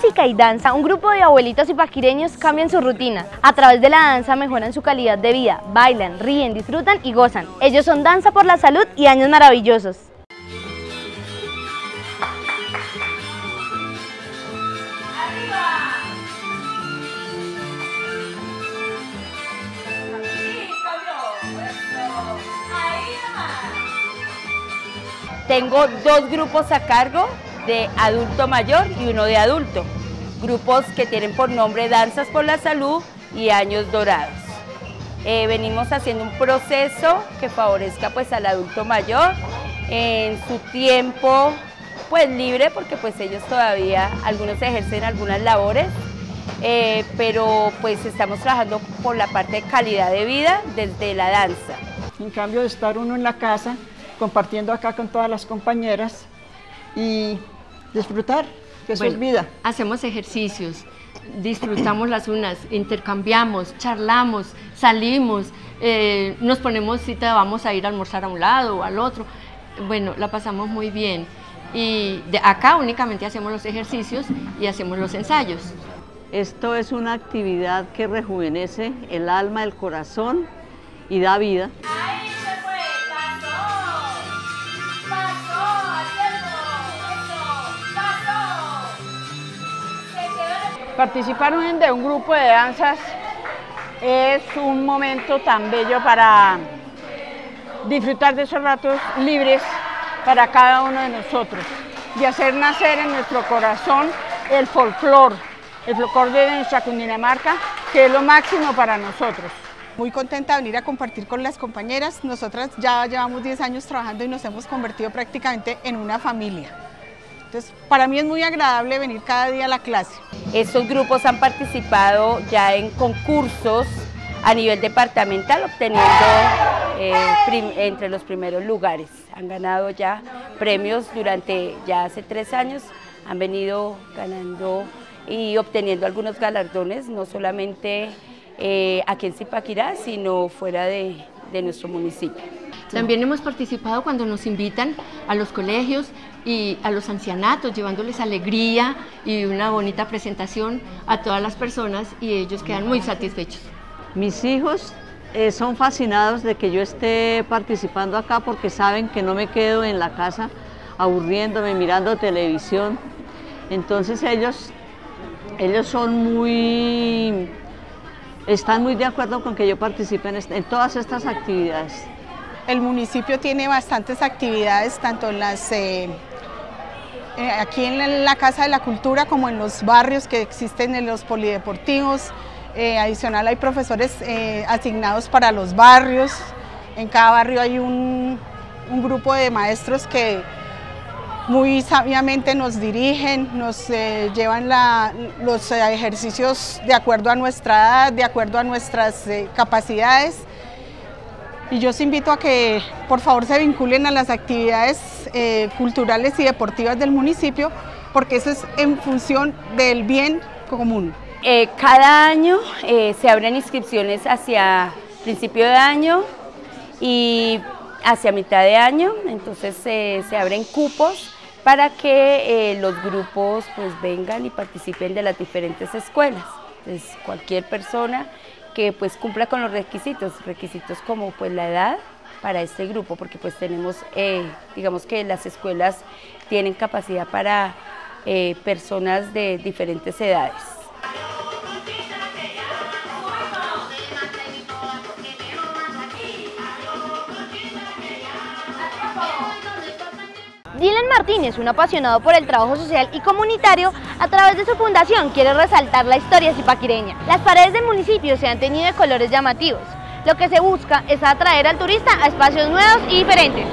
música y danza, un grupo de abuelitos ipaquireños cambian su rutina. A través de la danza mejoran su calidad de vida, bailan, ríen, disfrutan y gozan. Ellos son Danza por la Salud y Años Maravillosos. Tengo dos grupos a cargo, de adulto mayor y uno de adulto. Grupos que tienen por nombre Danzas por la Salud y Años Dorados. Venimos haciendo un proceso que favorezca pues al adulto mayor en su tiempo pues libre, porque pues ellos todavía, algunos ejercen algunas labores, pero pues estamos trabajando por la parte de calidad de vida desde la danza. En cambio de estar uno en la casa, compartiendo acá con todas las compañeras y disfrutar, que eso es vida. Hacemos ejercicios, disfrutamos las unas, intercambiamos, charlamos, salimos, nos ponemos cita, vamos a ir a almorzar a un lado o al otro. Bueno, la pasamos muy bien y de acá únicamente hacemos los ejercicios y hacemos los ensayos. Esto es una actividad que rejuvenece el alma, el corazón y da vida. Participar de un grupo de danzas es un momento tan bello para disfrutar de esos ratos libres para cada uno de nosotros y hacer nacer en nuestro corazón el folclore de nuestra Cundinamarca, que es lo máximo para nosotros. Muy contenta de venir a compartir con las compañeras. Nosotras ya llevamos 10 años trabajando y nos hemos convertido prácticamente en una familia. Entonces, para mí es muy agradable venir cada día a la clase. Estos grupos han participado ya en concursos a nivel departamental, obteniendo entre los primeros lugares. Han ganado ya premios durante ya hace 3 años, han venido ganando y obteniendo algunos galardones, no solamente aquí en Zipaquirá, sino fuera de nuestro municipio. También hemos participado cuando nos invitan a los colegios y a los ancianatos, llevándoles alegría y una bonita presentación a todas las personas, y ellos quedan muy satisfechos. Mis hijos son fascinados de que yo esté participando acá porque saben que no me quedo en la casa aburriéndome, mirando televisión. Entonces ellos están muy de acuerdo con que yo participe en todas estas actividades. El municipio tiene bastantes actividades, tanto en aquí en la Casa de la Cultura como en los barrios que existen, en los polideportivos. Adicional hay profesores asignados para los barrios. En cada barrio hay un grupo de maestros que muy sabiamente nos dirigen, nos llevan los ejercicios de acuerdo a nuestra edad, de acuerdo a nuestras capacidades. Y yo os invito a que por favor se vinculen a las actividades culturales y deportivas del municipio, porque eso es en función del bien común. Cada año se abren inscripciones hacia principio de año y hacia mitad de año, entonces se abren cupos para que los grupos pues vengan y participen de las diferentes escuelas. Entonces, cualquier persona que pues cumpla con los requisitos como pues la edad para este grupo, porque pues tenemos, digamos que las escuelas tienen capacidad para personas de diferentes edades. Dylan Martínez, un apasionado por el trabajo social y comunitario, a través de su fundación quiere resaltar la historia zipaquireña. Las paredes del municipio se han teñido de colores llamativos. Lo que se busca es atraer al turista a espacios nuevos y diferentes.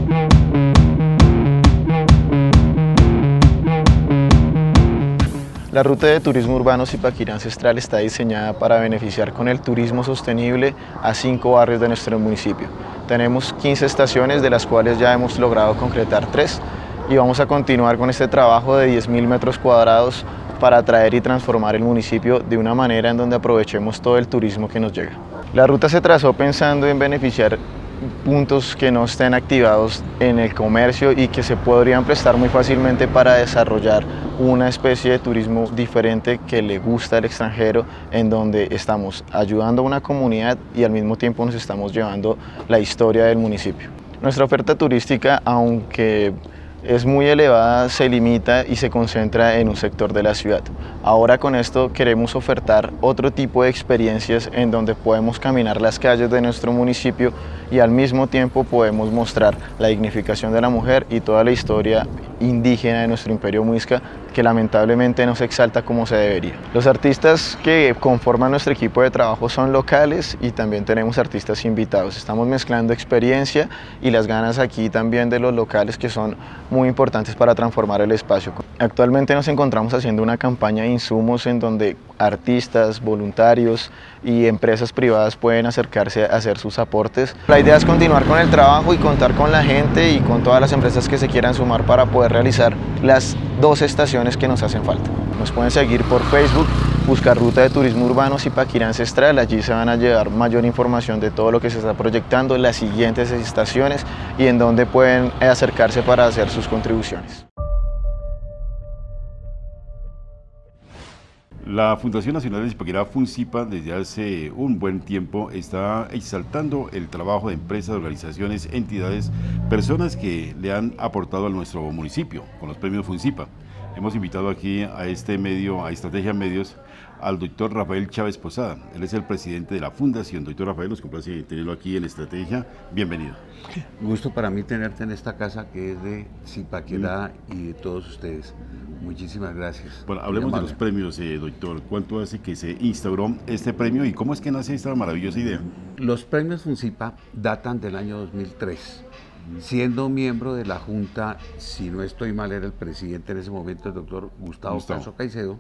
La ruta de turismo urbano Zipaquirá Ancestral está diseñada para beneficiar con el turismo sostenible a 5 barrios de nuestro municipio. Tenemos 15 estaciones, de las cuales ya hemos logrado concretar 3, y vamos a continuar con este trabajo de 10.000 metros cuadrados para atraer y transformar el municipio de una manera en donde aprovechemos todo el turismo que nos llega. La ruta se trazó pensando en beneficiar puntos que no estén activados en el comercio y que se podrían prestar muy fácilmente para desarrollar una especie de turismo diferente que le gusta al extranjero, en donde estamos ayudando a una comunidad y al mismo tiempo nos estamos llevando la historia del municipio. Nuestra oferta turística, aunque es muy elevada, se limita y se concentra en un sector de la ciudad. Ahora con esto queremos ofertar otro tipo de experiencias en donde podemos caminar las calles de nuestro municipio y al mismo tiempo podemos mostrar la dignificación de la mujer y toda la historia indígena de nuestro imperio muisca, que lamentablemente no se exalta como se debería. Los artistas que conforman nuestro equipo de trabajo son locales y también tenemos artistas invitados. Estamos mezclando experiencia y las ganas aquí también de los locales, que son muy importantes para transformar el espacio. Actualmente nos encontramos haciendo una campaña de insumos en donde artistas, voluntarios y empresas privadas pueden acercarse a hacer sus aportes. La idea es continuar con el trabajo y contar con la gente y con todas las empresas que se quieran sumar para poder realizar las 2 estaciones que nos hacen falta. Nos pueden seguir por Facebook, buscar Ruta de Turismo Urbano Zipaquirá Ancestral. Allí se van a llevar mayor información de todo lo que se está proyectando, las siguientes estaciones y en dónde pueden acercarse para hacer sus contribuciones. La Fundación Nacional de Zipaquirá, FUNZIPA, desde hace un buen tiempo está exaltando el trabajo de empresas, organizaciones, entidades, personas que le han aportado a nuestro municipio con los premios FUNZIPA. Hemos invitado aquí a este medio, a Estrategia Medios, al doctor Rafael Chávez Posada. Él es el presidente de la Fundación. Doctor Rafael, nos complace tenerlo aquí en Estrategia. Bienvenido. Gusto para mí tenerte en esta casa que es de Zipaquirá y de todos ustedes. Muchísimas gracias. Bueno, hablemos de los premios, doctor. ¿Cuánto hace que se instauró este premio y cómo es que nace esta maravillosa idea? Los premios FUNZIPA datan del año 2003. Siendo miembro de la Junta, si no estoy mal, era el presidente en ese momento, el doctor Gustavo Caso Caicedo,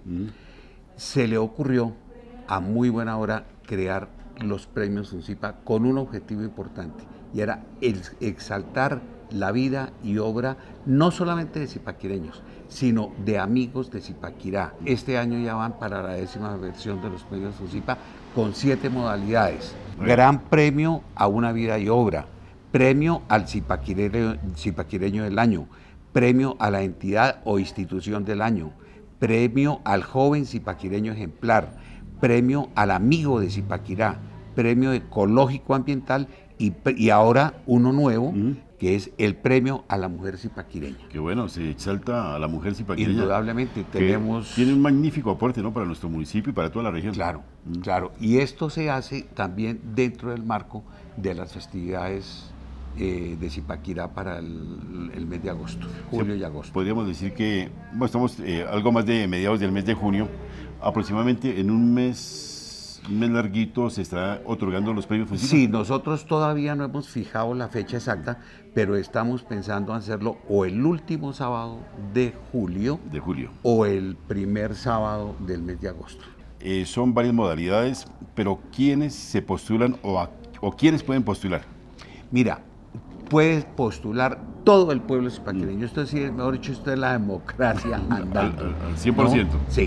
se le ocurrió a muy buena hora crear los premios FUNZIPA con un objetivo importante, y era exaltar la vida y obra no solamente de zipaquireños, sino de amigos de Zipaquirá. Este año ya van para la 10ª versión de los premios FUNZIPA con 7 modalidades. Gran premio a una vida y obra, premio al zipaquireño del año, premio a la entidad o institución del año, premio al joven zipaquireño ejemplar, premio al amigo de Zipaquirá, premio ecológico ambiental y ahora uno nuevo, que es el premio a la mujer zipaquireña. Qué bueno, se exalta a la mujer zipaquireña. Indudablemente tenemos... Tiene un magnífico aporte, ¿no?, para nuestro municipio y para toda la región. Claro, claro. Y esto se hace también dentro del marco de las festividades de Zipaquirá para el mes de agosto, julio y agosto. Podríamos decir que bueno, estamos algo más de mediados del mes de junio, aproximadamente en un mes larguito se está otorgando los premios FUNZIPA. Sí, nosotros todavía no hemos fijado la fecha exacta, pero estamos pensando hacerlo o el último sábado de julio o el primer sábado del mes de agosto. Son varias modalidades, pero ¿quiénes se postulan o quiénes pueden postular? Mira, puede postular todo el pueblo zipaquireño. Esto sí, mejor dicho, esto es la democracia andando. Al 100%. ¿No? Sí.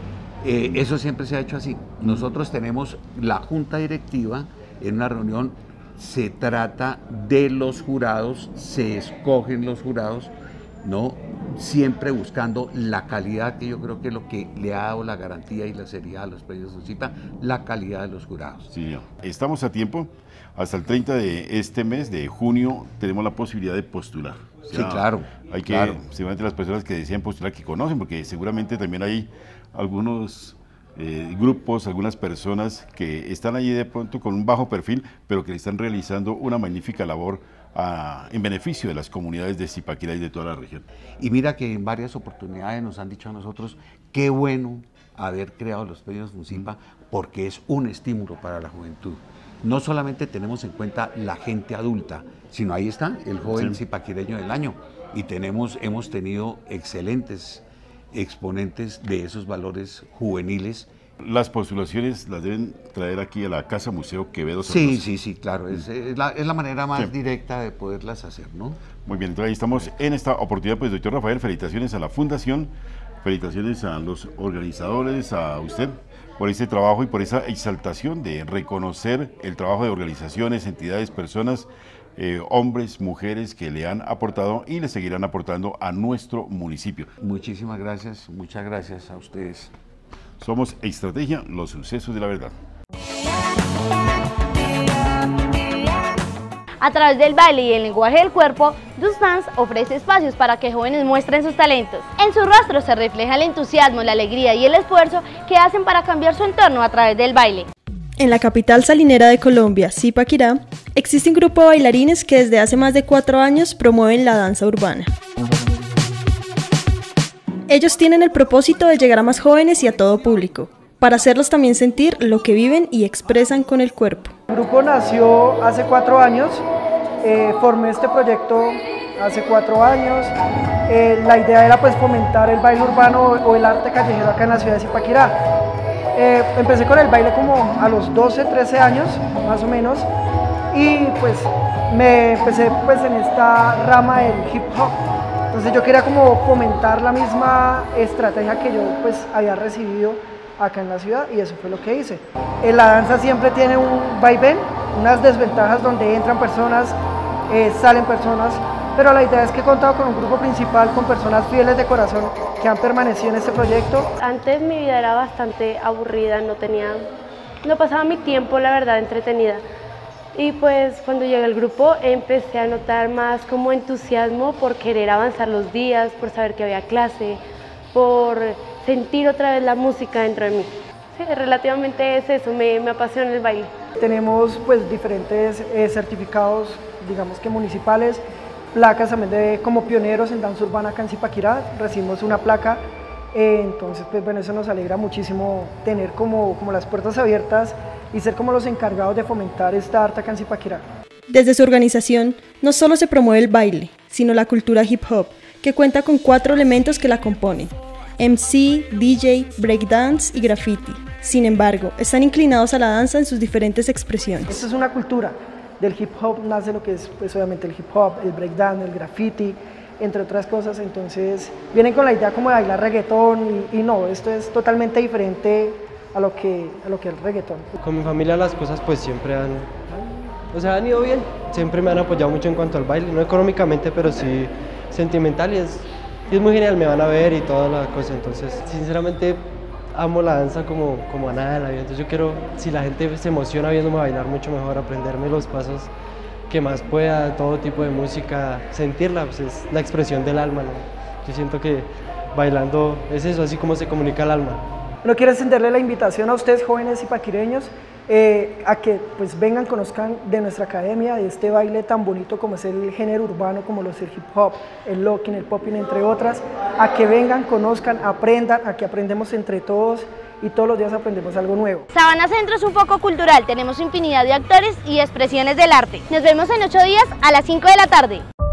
Eso siempre se ha hecho así. Nosotros tenemos la junta directiva en una reunión, se trata de los jurados, se escogen los jurados, ¿no? Siempre buscando la calidad, que yo creo que es lo que le ha dado la garantía y la seriedad a los premios FUNZIPA, la calidad de los jurados. Sí, estamos a tiempo. Hasta el 30 de este mes de junio tenemos la posibilidad de postular. O sea, sí, claro. Hay que, seguramente las personas que desean postular, que conocen, porque seguramente también hay algunos grupos, algunas personas que están allí de pronto con un bajo perfil, pero que están realizando una magnífica labor en beneficio de las comunidades de Zipaquirá y de toda la región. Y mira que en varias oportunidades nos han dicho a nosotros, qué bueno haber creado los premios FUNZIPA, porque es un estímulo para la juventud. No solamente tenemos en cuenta la gente adulta, sino ahí está el joven zipaquireño del año, y hemos tenido excelentes exponentes de esos valores juveniles. Las postulaciones las deben traer aquí a la Casa Museo Quevedo. Sí, claro, es la manera más directa de poderlas hacer, ¿no? Muy bien, entonces ahí estamos en esta oportunidad, pues doctor Rafael, felicitaciones a la Fundación, felicitaciones a los organizadores, a usted, por este trabajo y por esa exaltación de reconocer el trabajo de organizaciones, entidades, personas hombres, mujeres que le han aportado y le seguirán aportando a nuestro municipio. Muchísimas gracias, muchas gracias a ustedes. Somos Estrategia, los sucesos de la verdad. A través del baile y el lenguaje del cuerpo, Just Dance ofrece espacios para que jóvenes muestren sus talentos. En sus rostros se refleja el entusiasmo, la alegría y el esfuerzo que hacen para cambiar su entorno a través del baile. En la capital salinera de Colombia, Zipaquirá, existe un grupo de bailarines que desde hace más de 4 años promueven la danza urbana. Ellos tienen el propósito de llegar a más jóvenes y a todo público, para hacerlos también sentir lo que viven y expresan con el cuerpo. El grupo nació hace 4 años, formé este proyecto hace 4 años. La idea era pues fomentar el baile urbano o el arte callejero acá en la ciudad de Zipaquirá. Empecé con el baile como a los 12, 13 años más o menos y pues me empecé pues en esta rama del hip hop. Entonces yo quería como fomentar la misma estrategia que yo pues había recibido acá en la ciudad y eso fue lo que hice. La danza siempre tiene un vaivén, unas desventajas donde entran personas, salen personas, pero la idea es que he contado con un grupo principal, con personas fieles de corazón que han permanecido en este proyecto. Antes mi vida era bastante aburrida, no pasaba mi tiempo la verdad entretenida. Y pues cuando llegué al grupo empecé a notar más como entusiasmo por querer avanzar los días, por saber que había clase, por sentir otra vez la música dentro de mí. Sí, relativamente es eso, me apasiona el baile. Tenemos pues diferentes certificados, digamos que municipales, placas también como pioneros en danza urbana acá en Zipaquirá, recibimos una placa, entonces pues bueno, eso nos alegra muchísimo tener como las puertas abiertas y ser como los encargados de fomentar esta arte acá en Zipaquirá. Desde su organización no solo se promueve el baile, sino la cultura hip hop, que cuenta con 4 elementos que la componen: MC, DJ, breakdance y graffiti. Sin embargo, están inclinados a la danza en sus diferentes expresiones. Esta es una cultura. Del hip hop nace lo que es pues, obviamente el hip hop, el breakdance, el graffiti, entre otras cosas. Entonces vienen con la idea como de bailar reggaetón y no, esto es totalmente diferente a lo que es el reggaetón. Con mi familia las cosas pues siempre han ido bien, siempre me han apoyado mucho en cuanto al baile, no económicamente pero sí sentimental y es muy genial, me van a ver y toda la cosa, entonces sinceramente amo la danza como a nada de la vida, entonces yo quiero, si la gente se emociona viéndome bailar mucho mejor, aprenderme los pasos que más pueda, todo tipo de música, sentirla, pues es la expresión del alma, ¿no? Yo siento que bailando es eso, así como se comunica el alma. Bueno, quiero extenderle la invitación a ustedes jóvenes zipaquireños a que pues vengan, conozcan de nuestra academia, de este baile tan bonito como es el género urbano, como lo es el hip hop, el locking, el popping, entre otras, a que vengan, conozcan, aprendan, a que aprendemos entre todos y todos los días aprendemos algo nuevo. Sabana Centro es un foco cultural, tenemos infinidad de actores y expresiones del arte. Nos vemos en 8 días a las 5 de la tarde.